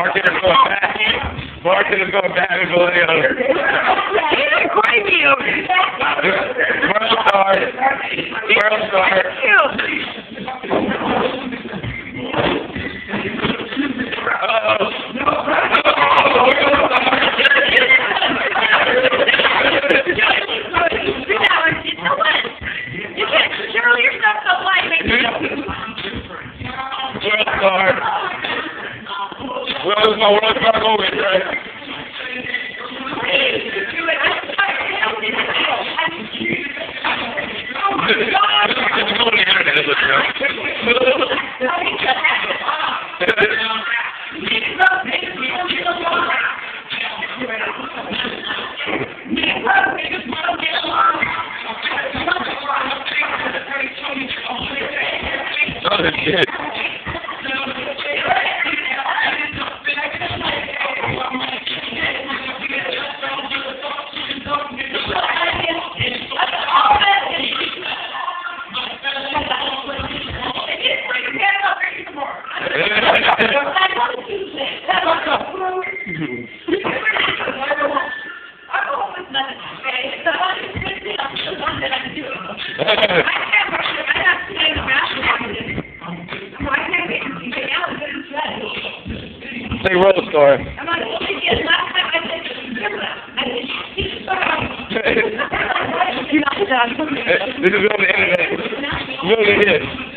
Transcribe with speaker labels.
Speaker 1: Bartender's going back. Bartender's going back and go the other.
Speaker 2: It's crazy over here.
Speaker 1: World star. World star.
Speaker 2: Shirley, you're stuck so light.
Speaker 1: World star. Well, this is my world star going, right? It's going on the internet, it looks like. Oh, shit. Say roll star.
Speaker 2: This
Speaker 1: This is on the internet. Really is.